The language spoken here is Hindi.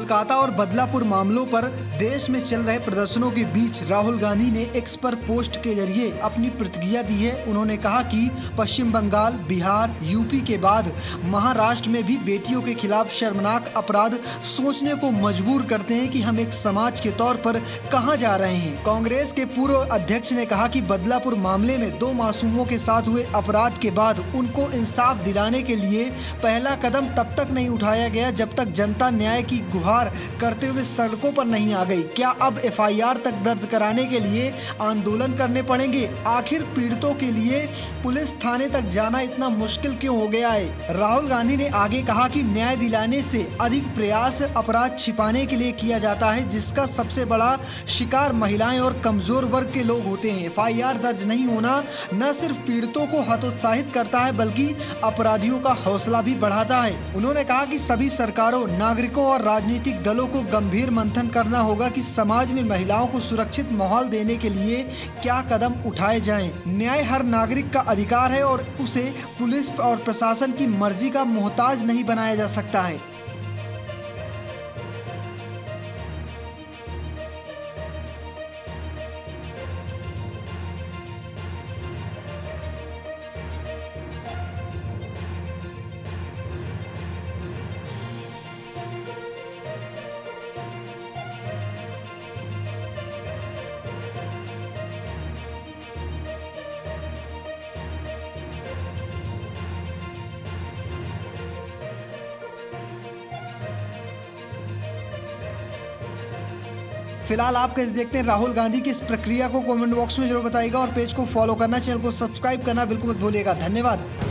कोलकाता और बदलापुर मामलों पर देश में चल रहे प्रदर्शनों के बीच राहुल गांधी ने एक्स पर पोस्ट के जरिए अपनी प्रतिक्रिया दी है। उन्होंने कहा कि पश्चिम बंगाल, बिहार, यूपी के बाद महाराष्ट्र में भी बेटियों के खिलाफ शर्मनाक अपराध सोचने को मजबूर करते हैं कि हम एक समाज के तौर पर कहां जा रहे हैं। कांग्रेस के पूर्व अध्यक्ष ने कहा कि बदलापुर मामले में 2 मासूमों के साथ हुए अपराध के बाद उनको इंसाफ दिलाने के लिए पहला कदम तब तक नहीं उठाया गया जब तक जनता न्याय की गुहार करते हुए सड़कों पर नहीं आ गई। क्या अब एफआईआर तक दर्ज कराने के लिए आंदोलन करने पड़ेंगे? आखिर पीड़ितों के लिए पुलिस थाने तक जाना इतना मुश्किल क्यों हो गया है? राहुल गांधी ने आगे कहा कि न्याय दिलाने से अधिक प्रयास अपराध छिपाने के लिए किया जाता है, जिसका सबसे बड़ा शिकार महिलाएं और कमजोर वर्ग के लोग होते हैं। एफआईआर दर्ज नहीं होना न सिर्फ पीड़ितों को हतोत्साहित करता है बल्कि अपराधियों का हौसला भी बढ़ाता है। उन्होंने कहा कि सभी सरकारों, नागरिकों और राजनीतिक दलों को गंभीर मंथन करना होगा कि समाज में महिलाओं को सुरक्षित माहौल देने के लिए क्या कदम उठाए जाएं। न्याय हर नागरिक का अधिकार है और उसे पुलिस और प्रशासन की मर्जी का मोहताज नहीं बनाया जा सकता है। फिलहाल आप कैसे देखते हैं राहुल गांधी की इस प्रक्रिया को? कमेंट बॉक्स में जरूर बताइएगा और पेज को फॉलो करना, चैनल को सब्सक्राइब करना बिल्कुल मत भूलिएगा। धन्यवाद।